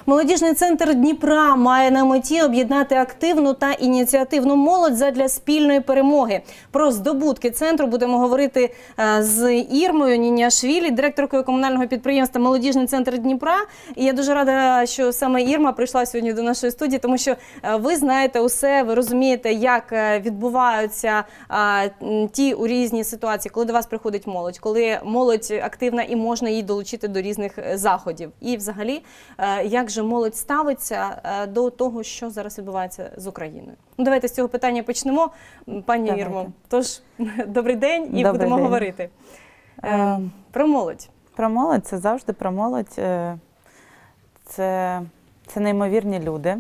Молодіжний центр Дніпра має на меті об'єднати активну та ініціативну молодь задля спільної перемоги. Про здобутки центру будемо говорити з Ірмою Нініашвілі, директоркою комунального підприємства «Молодіжний центр Дніпра». І я дуже рада, що саме Ірма прийшла сьогодні до нашої студії, тому що ви знаєте усе, ви розумієте, як відбуваються ті у різні ситуації, коли до вас приходить молодь, коли молодь активна і можна її долучити до різних заходів. І взагалі, як же молодь ставиться до того, що зараз відбувається з Україною. Ну, давайте з цього питання почнемо, пані Ірмо. Тож, добрий день і будемо говорити. Про молодь. Про молодь – це завжди про молодь. Це неймовірні люди.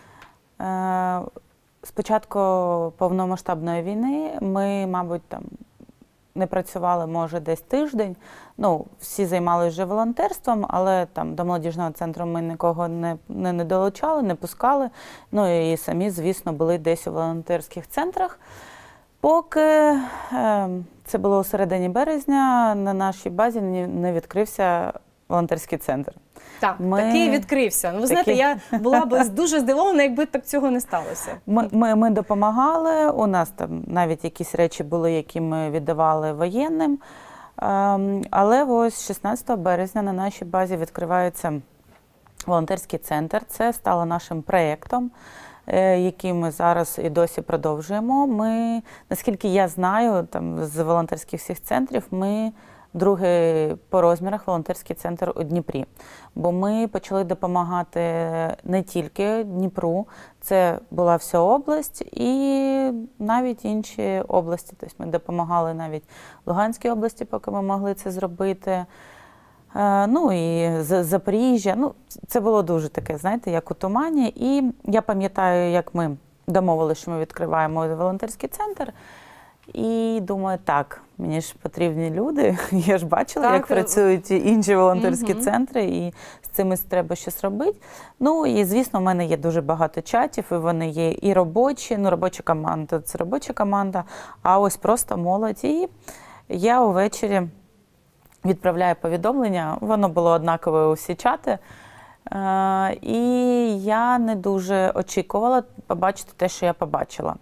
З початку повномасштабної війни ми, мабуть, там не працювали, може, десь тиждень. Ну, всі займалися вже волонтерством, але там до молодіжного центру ми нікого не долучали, не пускали. Ну і самі, звісно, були десь у волонтерських центрах. Поки це було у середині березня, на нашій базі не відкрився волонтерський центр. Так, такий відкрився. Ну, ви знаєте, я була б дуже здивована, якби так цього не сталося. Ми допомагали, у нас там навіть якісь речі були, які ми віддавали воєнним. Але ось 16 березня на нашій базі відкривається волонтерський центр. Це стало нашим проєктом, який ми зараз і досі продовжуємо. Ми, наскільки я знаю, там з волонтерських всіх центрів, ми другий по розмірах волонтерський центр у Дніпрі. Бо ми почали допомагати не тільки Дніпру, це була вся область і навіть інші області. Тобто ми допомагали навіть Луганській області, поки ми могли це зробити. Ну і Запоріжжя. Ну, це було дуже таке, знаєте, як у тумані. І я пам'ятаю, як ми домовилися, що ми відкриваємо волонтерський центр. І думаю, так, мені ж потрібні люди. Я ж бачила, як працюють інші волонтерські центри, і з цим треба щось робити. Ну, і, звісно, в мене є дуже багато чатів, і вони є і робочі, ну, робоча команда – це робоча команда, а ось просто молодь. І я увечері відправляю повідомлення, воно було однакове у всі чати, і я не дуже очікувала побачити те, що я побачила.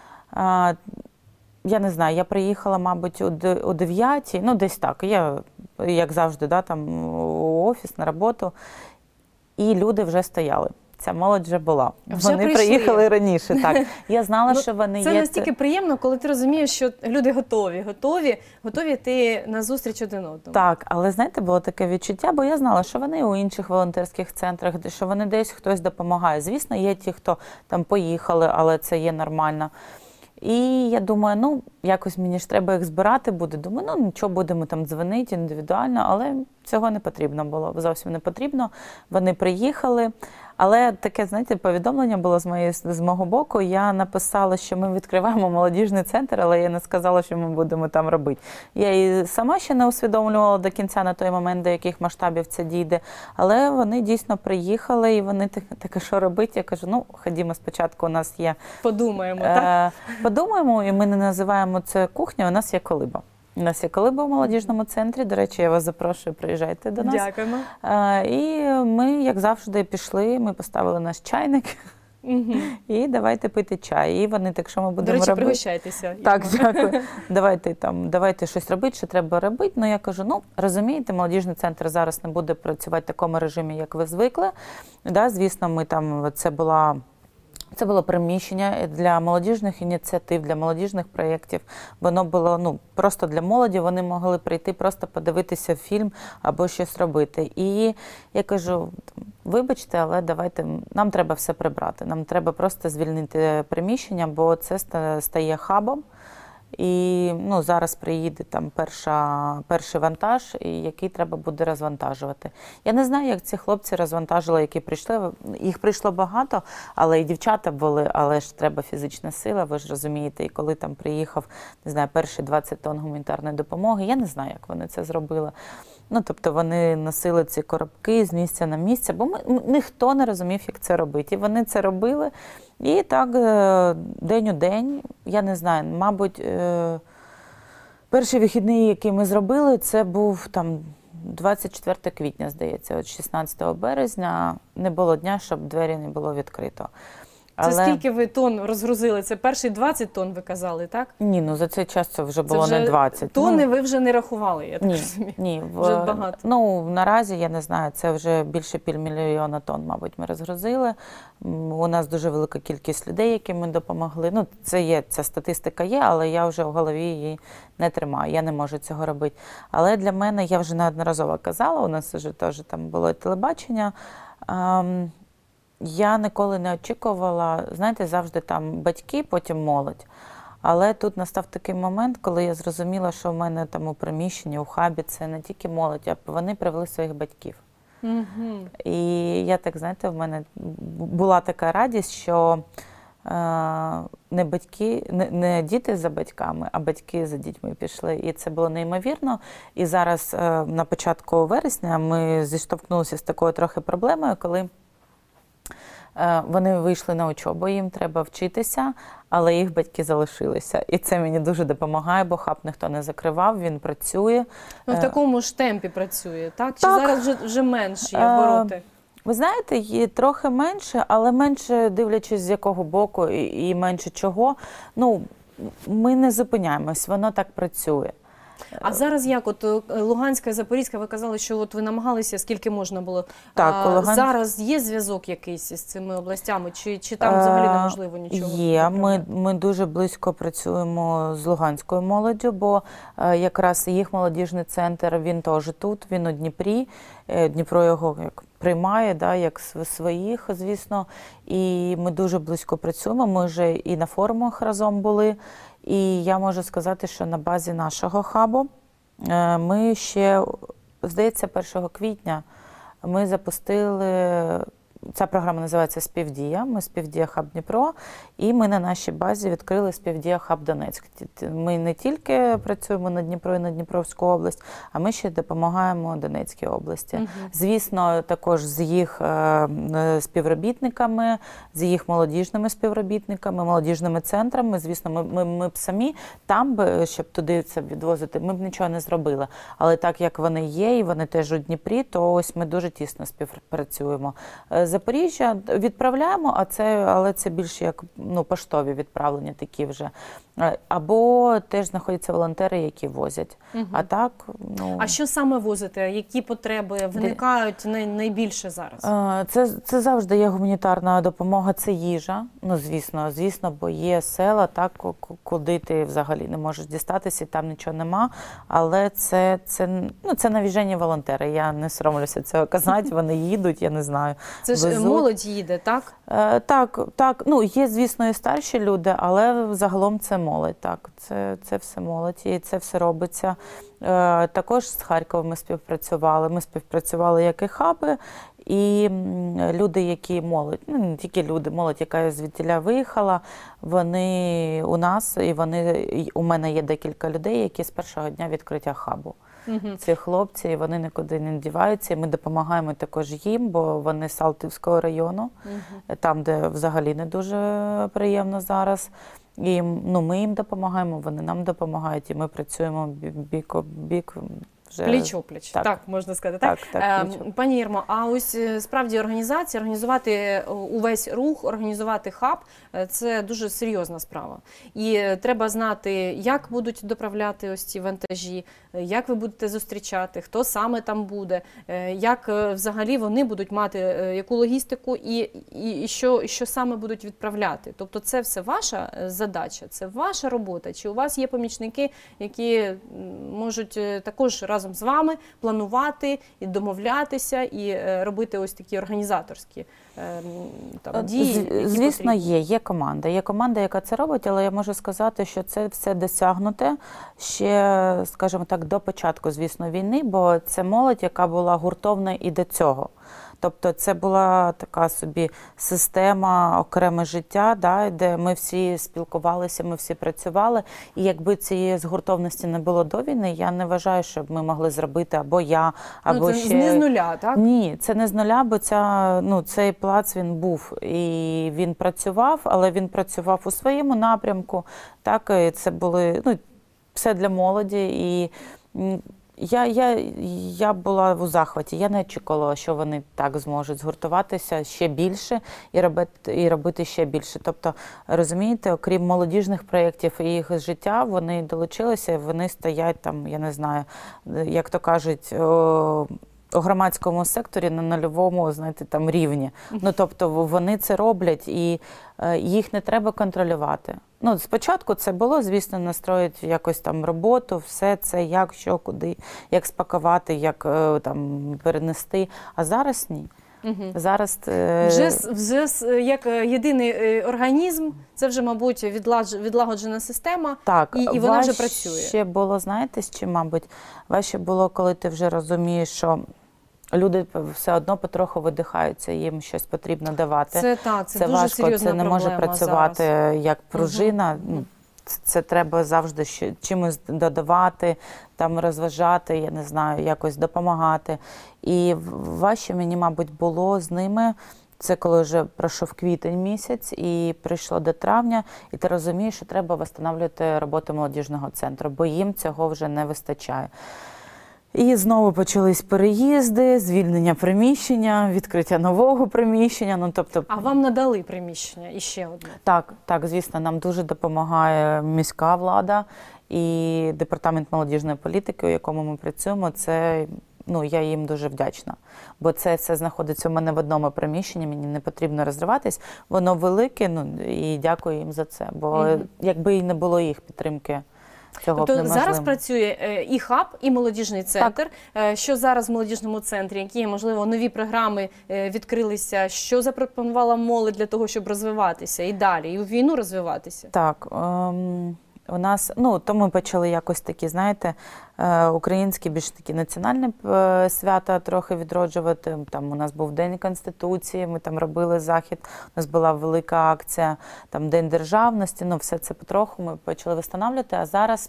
Я не знаю, я приїхала, мабуть, о 9-й, ну десь так, я, як завжди, да, там у офіс, на роботу, і люди вже стояли. Ця молодь вже була. Вони приїхали раніше, так. Я знала, що вони є. Це настільки приємно, коли ти розумієш, що люди готові йти на зустріч один одному. Так, але, знаєте, було таке відчуття, бо я знала, що вони у інших волонтерських центрах, що вони десь хтось допомагає. Звісно, є ті, хто там поїхали, але це є нормально. І я думаю, ну, якось мені ж треба їх збирати буде. Думаю, ну, нічого, будемо там дзвонити індивідуально, але цього не потрібно було, зовсім не потрібно. Вони приїхали, але таке, знаєте, повідомлення було з мого боку. Я написала, що ми відкриваємо молодіжний центр, але я не сказала, що ми будемо там робити. Я і сама ще не усвідомлювала до кінця на той момент, до яких масштабів це дійде. Але вони дійсно приїхали, і вони таке, що робити? Я кажу, ну, ходімо спочатку, у нас є... Подумаємо, так? Подумаємо, і ми не називаємо це кухня, у нас є колиба. У нас є колиба в молодіжному центрі. До речі, я вас запрошую, приїжджайте до нас. Дякуємо. І ми, як завжди, пішли, ми поставили наш чайник. І давайте пити чай. І вони так, що ми будемо робити. До речі, пригощайтеся. Так, дякую. Давайте щось робити, що треба робити. Ну, я кажу, ну, розумієте, молодіжний центр зараз не буде працювати в такому режимі, як ви звикли. Да, звісно, ми там, це було приміщення для молодіжних ініціатив, для молодіжних проєктів. Воно було, ну, просто для молоді, вони могли прийти, просто подивитися фільм або щось робити. І я кажу, вибачте, але давайте, нам треба все прибрати. Нам треба просто звільнити приміщення, бо це стає хабом. І ну, зараз приїде там перший вантаж, який треба буде розвантажувати. Я не знаю, як ці хлопці розвантажили, які прийшли. Їх прийшло багато, але і дівчата були, але ж треба фізична сила, ви ж розумієте. І коли там приїхав, не знаю, перші 20 тонн гуманітарної допомоги, я не знаю, як вони це зробили. Ну, тобто вони носили ці коробки з місця на місце, бо ніхто не розумів, як це робити. І вони це робили. І так, день у день, я не знаю, мабуть, перший вихідний, який ми зробили, це був там 24 квітня, здається, от 16 березня не було дня, щоб двері не було відкрито. Це скільки ви тонн розгрузили? Це перші 20 тонн ви казали, так? Ні, ну за цей час це вже було не 20. Тонни ви вже не рахували, я так ні, розумію. Ні, вже багато. Ну, наразі, я не знаю, це вже більше 500 000 тонн, мабуть, ми розгрузили. У нас дуже велика кількість людей, яким ми допомогли. Ну, ця статистика є, але я вже в голові її не тримаю, я не можу цього робити. Але для мене, я вже неодноразово казала, у нас вже теж там було телебачення, я ніколи не очікувала, знаєте, завжди там батьки, потім молодь. Але тут настав такий момент, коли я зрозуміла, що в мене там у приміщенні, у хабі це не тільки молодь, а вони привели своїх батьків. І я так, знаєте, в мене була така радість, що не батьки, не діти за батьками, а батьки за дітьми пішли. І це було неймовірно. І зараз на початку вересня ми зіштовхнулися з такою трохи проблемою, коли вони вийшли на учобу, їм треба вчитися, але їх батьки залишилися. І це мені дуже допомагає, бо хаб ніхто не закривав, він працює. Ну, в такому ж темпі працює, так? Чи зараз вже менші обороти? Ви знаєте, є трохи менше, але менше дивлячись з якого боку і менше чого. Ну, ми не зупиняємось, воно так працює. А зараз як? От Луганська і Запорізька, ви казали, що от ви намагалися, скільки можна було. Так, зараз є зв'язок якийсь з цими областями? Чи там взагалі неможливо нічого? Є. Ми дуже близько працюємо з луганською молоддю, бо якраз їх молодіжний центр, він теж тут, він у Дніпрі. Дніпро його як приймає, да, як своїх, звісно. І ми дуже близько працюємо. Ми вже і на форумах разом були. І я можу сказати, що на базі нашого хабу ми ще, здається, 1 квітня ми запустили, ця програма називається «Співдія», ми «Співдія Хаб Дніпро», і ми на нашій базі відкрили «Співдія Хаб Донецьк». Ми не тільки працюємо на Дніпро і на Дніпровську область, а ми ще допомагаємо Донецькій області. Звісно, також з їх співробітниками, з їх молодіжними співробітниками, молодіжними центрами. Звісно, ми б самі там, щоб туди це відвозити, ми б нічого не зробили. Але так як вони є, і вони теж у Дніпрі, то ось ми дуже тісно співпрацюємо. Запоріжжя відправляємо, але це більше як поштові відправлення такі вже. Або теж знаходяться волонтери, які возять. А так, А що саме возите? Які потреби виникають найбільше зараз? Це завжди є гуманітарна допомога, це їжа. Ну, звісно, бо є села, так, куди ти взагалі не можеш дістатися, і там нічого нема. Але це навіжені волонтери. Я не соромлюся цього казати, вони їдуть, я не знаю. Це ж молодь їде, так? Так. Ну, є, звісно, і старші люди, але загалом це молодь, так. Це все молодь, і це все робиться. Також з Харковом ми співпрацювали. Ми співпрацювали як і хаби, і люди, які молодь, не тільки люди, молодь, яка звідтіля виїхала, вони у нас, і у мене є декілька людей, які з першого дня відкриття хабу. Ці хлопці, і вони нікуди не діваються, і ми допомагаємо також їм, бо вони з Салтівського району, там, де взагалі не дуже приємно зараз. І ми їм допомагаємо, вони нам допомагають, і ми працюємо бік об бік. Пліч-опліч, так можна сказати. Так. Пані Ірмо, а ось справді організувати увесь рух, організувати хаб – це дуже серйозна справа. І треба знати, як будуть доправляти ось ці вантажі, як ви будете зустрічати, хто саме там буде, як взагалі вони будуть мати яку логістику і що саме будуть відправляти. Тобто це все ваша задача, це ваша робота. Чи у вас є помічники, які можуть також разом з вами планувати і домовлятися, і робити ось такі організаторські дії? Звісно, є команда. Є команда, яка це робить, але я можу сказати, що це все досягнуте ще, скажімо так, до початку, звісно, війни, бо це молодь, яка була гуртовна і до цього. Тобто це була така собі система, окреме життя, да, де ми всі спілкувалися, ми всі працювали. І якби цієї згуртовності не було до війни, я не вважаю, що ми могли зробити або я, або це ще... не з нуля, так? Ні, це не з нуля, бо цей плац він був. І він працював, але він працював у своєму напрямку. Так, і це були все для молоді. І Я була у захваті. Я не очікувала, що вони так зможуть згуртуватися ще більше і робити ще більше. Тобто, розумієте, окрім молодіжних проєктів і їх життя, вони долучилися, вони стоять там, я не знаю, як то кажуть, у громадському секторі на нульовому, знаєте, там рівні. Ну, тобто вони це роблять і їх не треба контролювати. Ну, спочатку це було, звісно, настроїть якось там роботу, все це, як, що, куди, як спакувати, як там перенести. А зараз ні. Зараз вже як єдиний організм, це вже, мабуть, відлагоджена система, так, і вона вже працює. Важче було, знаєте, з чим, мабуть, важче було, коли ти вже розумієш, що люди все одно потроху видихаються, їм щось потрібно давати. Це так, це дуже важко, серйозна це не може працювати зараз. як пружина. Це треба завжди чимось додавати, там розважати, я не знаю, якось допомагати. І важче мені, мабуть, було з ними. Це коли вже пройшов квітень місяць і прийшло до травня, і ти розумієш, що треба відновлювати роботу молодіжного центру, бо їм цього вже не вистачає. І знову почались переїзди, звільнення приміщення, відкриття нового приміщення. Ну, тобто... А вам надали приміщення і ще одне? Так, звісно, нам дуже допомагає міська влада і департамент молодіжної політики, у якому ми працюємо. Це, я їм дуже вдячна, бо це все знаходиться у мене в одному приміщенні, мені не потрібно розриватись. Воно велике, і дякую їм за це, бо якби і не було їх підтримки, тобто зараз працює і хаб, і молодіжний центр. Так. Що зараз в молодіжному центрі? Які, можливо, нові програми відкрилися? Що запропонувала молодь для того, щоб розвиватися і далі, і у війну розвиватися? Так, у нас, то ми почали якось такі, знаєте, українські, більш такі національні свята трохи відроджувати. Там у нас був День Конституції, ми там робили захід, у нас була велика акція, там День Державності, все це потроху ми почали встановлювати, а зараз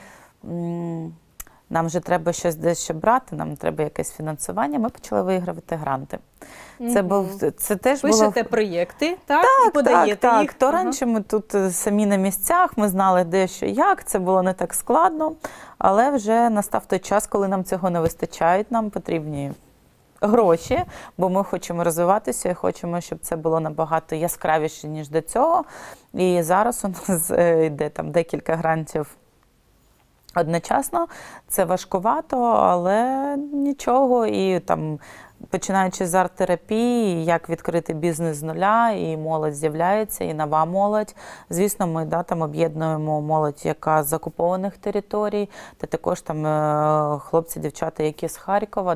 нам вже треба щось дещо брати, нам треба якесь фінансування, ми почали виігрувати гранти. Це теж пишете проєкти, так? І подаєте їх? То раніше ми тут самі на місцях, ми знали де, що, як, це було не так складно, але вже настав той час, коли нам цього не вистачає, нам потрібні гроші, бо ми хочемо розвиватися і хочемо, щоб це було набагато яскравіше, ніж до цього. І зараз у нас йде там декілька грантів одночасно. Це важкувато, але нічого. І там, починаючи з арт-терапії, як відкрити бізнес з нуля, і молодь з'являється, і нова молодь. Звісно, ми там об'єднуємо молодь, яка з окупованих територій, та також там хлопці, дівчата, які з Харкова,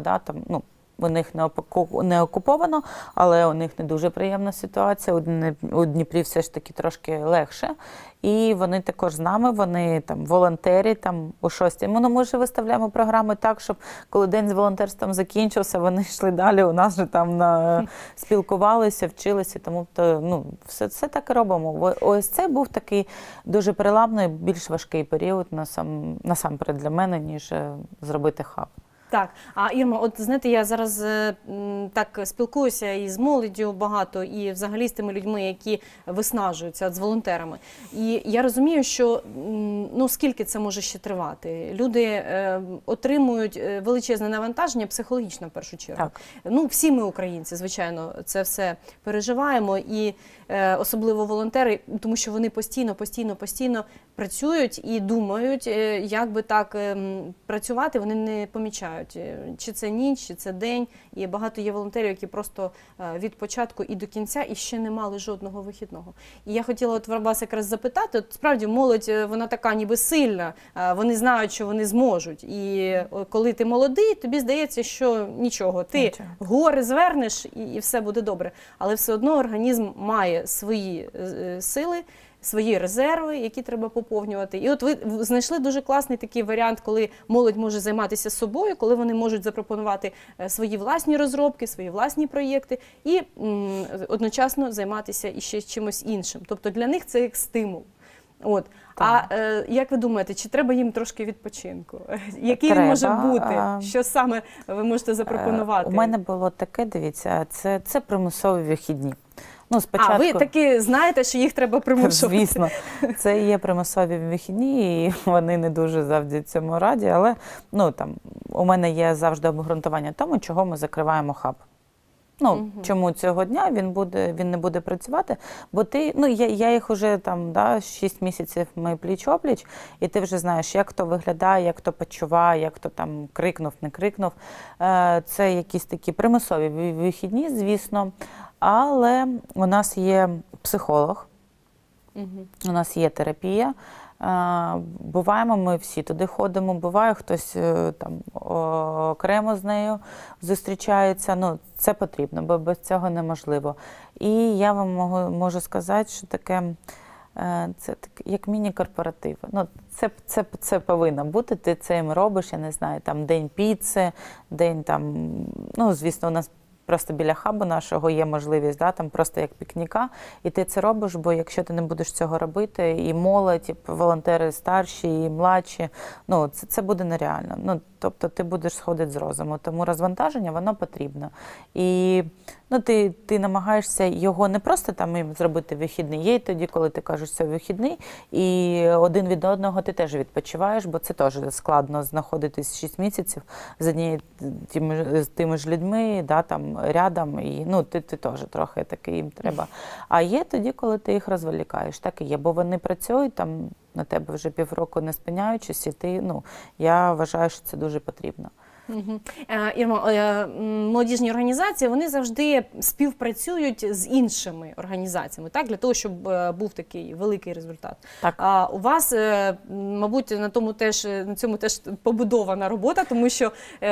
у них не окуповано, але у них не дуже приємна ситуація. У Дніпрі все ж таки трошки легше. І вони також з нами, вони там волонтери, там у 6-й. Ми вже виставляємо програми так, щоб коли день з волонтерством закінчився, вони йшли далі, у нас же там спілкувалися, вчилися, тому все так і робимо. Ось це був такий дуже переламний, більш важкий період насамперед для мене, ніж зробити хаб. Так, а Ірма, от знаєте, я зараз так спілкуюся і з молоддю багато, і взагалі з тими людьми, які виснажуються, з волонтерами. І я розумію, що скільки це може ще тривати. Люди отримують величезне навантаження, психологічне в першу чергу. Так. Всі ми, українці, звичайно, це все переживаємо, і особливо волонтери, тому що вони постійно працюють і думають, як би так працювати, вони не помічають. Чи це ніч, чи це день. І багато є волонтерів, які просто від початку і до кінця і ще не мали жодного вихідного. І я хотіла вас якраз запитати, справді молодь, вона така ніби сильна, вони знають, що вони зможуть. І коли ти молодий, тобі здається, що нічого, ти гори звернеш і все буде добре. Але все одно організм має свої сили, свої резерви, які треба поповнювати. І от ви знайшли дуже класний такий варіант, коли молодь може займатися собою, коли вони можуть запропонувати свої власні розробки, свої власні проєкти і одночасно займатися іще чимось іншим. Тобто для них це як стимул. А як ви думаєте, чи треба їм трошки відпочинку? Який він може бути? Що саме ви можете запропонувати? У мене було таке, дивіться, це примусові вихідні. Ну, спочатку... А ви таки знаєте, що їх треба примушувати? Звісно, це є примусові вихідні, і вони не дуже завжди цьому раді, але ну, там, у мене є завжди обґрунтування тому, чого ми закриваємо хаб. Ну, чому цього дня він не буде працювати, бо я їх уже там, 6 місяців ми пліч-опліч, і ти вже знаєш, як хто виглядає, як хто почуває, як хто там крикнув, не крикнув. Це якісь такі примусові вихідні, звісно, але у нас є психолог, у нас є терапія. Буваємо, ми всі туди ходимо, буває хтось там окремо з нею зустрічається. Ну, це потрібно, бо без цього неможливо. І я вам можу сказати, що таке, це як міні-корпоратив. Ну, це повинно бути, ти це їм робиш, я не знаю, там день піци, день там, ну, звісно, у нас просто біля хабу нашого є можливість, там просто як пікніка, і ти це робиш, бо якщо ти не будеш цього робити, і молодь, і волонтери старші, і младші, ну, це буде нереально. Ну, тобто ти будеш сходити з розуму, тому розвантаження, воно потрібно. І ну, ти намагаєшся його не просто там їм зробити вихідний, є й тоді, коли ти кажеш, це вихідний, і один від одного ти теж відпочиваєш, бо це теж складно знаходитись 6 місяців з тими ж людьми, там рядом, і ну, ти теж трохи таки їм треба. А є тоді, коли ти їх розволікаєш, так і є, бо вони працюють там на тебе вже півроку не спиняючись, і ти, ну, я вважаю, що це дуже потрібно. Ірмо, молодіжні організації, вони завжди співпрацюють з іншими організаціями, так, для того, щоб був такий великий результат. Так. А у вас, мабуть, на цьому теж побудована робота, тому що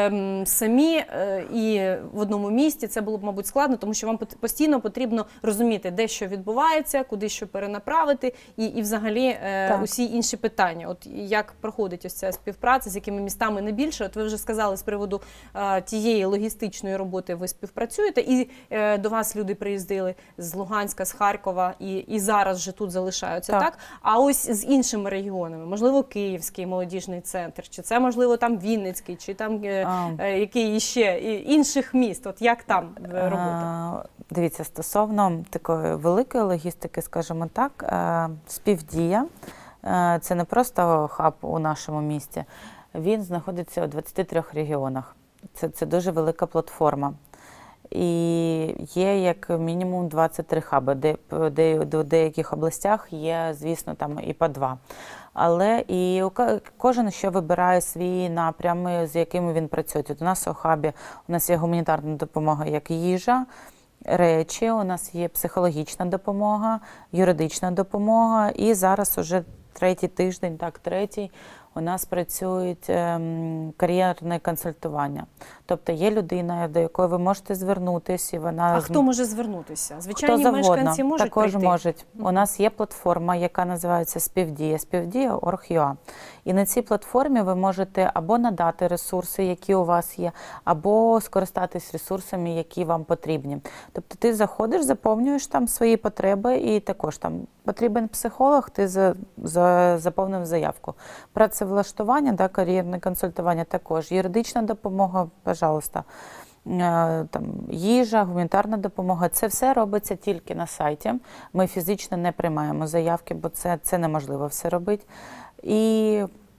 самі і в одному місті це було б, мабуть, складно, тому що вам постійно потрібно розуміти, де що відбувається, куди що перенаправити, і взагалі усі інші питання. От як проходить ось ця співпраця, з якими містами не більше? От ви вже сказали, з приводу тієї логістичної роботи ви співпрацюєте, і до вас люди приїздили з Луганська, з Харкова, і зараз вже тут залишаються, так? А ось з іншими регіонами, можливо, Київський молодіжний центр, чи це, можливо, там Вінницький, чи там який ще інших міст, от як там робота? Дивіться, стосовно такої великої логістики, скажімо так, співдія, це не просто хаб у нашому місті, він знаходиться у 23 регіонах. Це дуже велика платформа. І є як мінімум 23 хаби, де в деяких областях є, звісно, там і по 2. Але і кожен ще вибирає свої напрями, з якими він працює. От у нас у хабі у нас є гуманітарна допомога, як їжа, речі, у нас є психологічна допомога, юридична допомога. І зараз уже третій тиждень, у нас працюють кар'єрне консультування. Тобто є людина, до якої ви можете звернутися. А хто може звернутися? Звичайні мешканці можуть також прийти? Можуть. У нас є платформа, яка називається Співдія, Співдія.org.ua. І на цій платформі ви можете або надати ресурси, які у вас є, або скористатись ресурсами, які вам потрібні. Тобто ти заходиш, заповнюєш там свої потреби, і також там потрібен психолог, ти заповнив заявку. Працевлаштування, кар'єрне консультування також, юридична допомога, пожалуйста, там, їжа, гуманітарна допомога. Це все робиться тільки на сайті. Ми фізично не приймаємо заявки, бо це неможливо все робити. І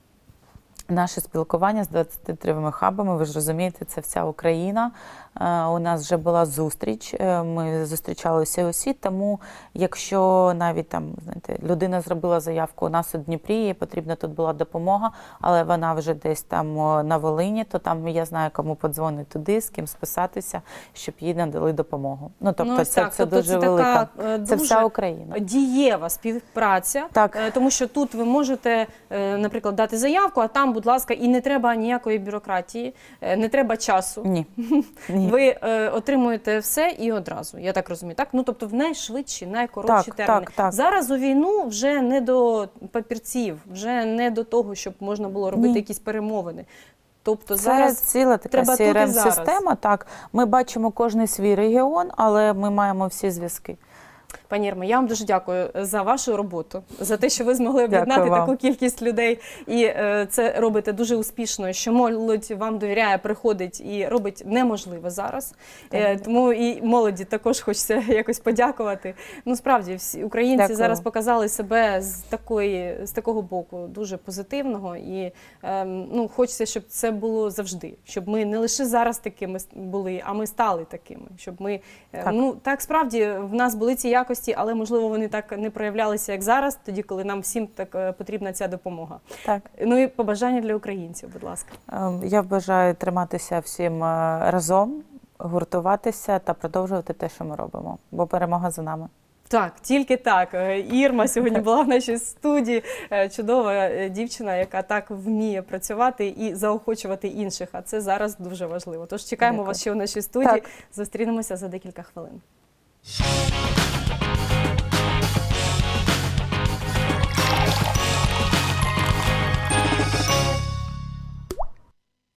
наше спілкування з 23 хабами, ви ж розумієте, це вся Україна. У нас вже була зустріч, ми зустрічалися усі, тому якщо навіть там, знаєте, людина зробила заявку у нас у Дніпрі, їй потрібна тут була допомога, але вона вже десь там на Волині, то там я знаю, кому подзвонити туди, з ким списатися, щоб їй надали допомогу. Ну, тобто це дуже велика, це вся Україна. Дієва співпраця, тому що тут ви можете, наприклад, дати заявку, а там, будь ласка, і не треба ніякої бюрократії, не треба часу. Ні. Ви отримуєте все і одразу, я так розумію, так? Ну, тобто в найшвидші, найкоротші терміни. Так. Зараз у війну вже не до папірців, вже не до того, щоб можна було робити якісь перемовини. Тобто зараз ціла така CRM-система, так. Ми бачимо кожний свій регіон, але ми маємо всі зв'язки. Пані Ірмо, я вам дуже дякую за вашу роботу, за те, що ви змогли об'єднати Дякую вам. таку кількість людей. І це робите дуже успішно, що молодь вам довіряє, приходить і робить неможливе зараз. Тому і молоді також хочеться якось подякувати. Ну, справді, всі українці Дякую. зараз показали себе з такого боку дуже позитивного. І ну, хочеться, щоб це було завжди. Щоб ми не лише зараз такими були, а ми стали такими. Щоб ми, ну, так справді, в нас були ці якості, але, можливо, вони так не проявлялися, як зараз, тоді, коли нам всім так потрібна ця допомога. Так. Ну і побажання для українців, будь ласка. Я бажаю триматися всім разом, гуртуватися та продовжувати те, що ми робимо, бо перемога за нами. Так, тільки так. Ірма сьогодні була в нашій студії. Чудова дівчина, яка так вміє працювати і заохочувати інших. А це зараз дуже важливо. Тож чекаємо вас ще у нашій студії. Так. Зустрінемося за декілька хвилин.